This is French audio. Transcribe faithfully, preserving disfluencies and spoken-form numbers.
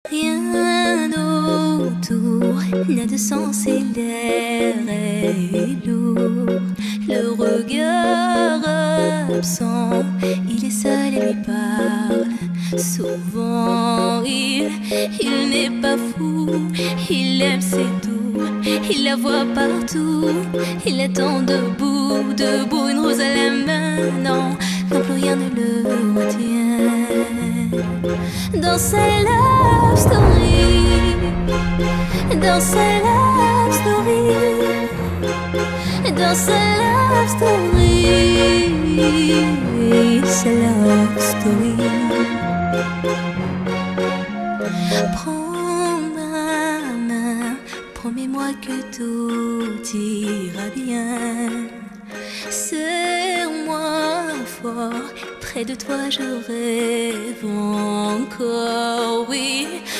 Rien autour n'a de sens et l'air est lourd. Le regard absent, il est seul et lui parle. Souvent il, il n'est pas fou, il aime ses tours, il la voit partout. Il attend debout, debout, une rose à la main. Non, non plus rien ne le retient. Dans sa love story, dans sa love story, dans sa love story, sa love story. Prends ma main, promets-moi que tout ira bien. Serre-moi fort, près de toi je rêve encore, oui.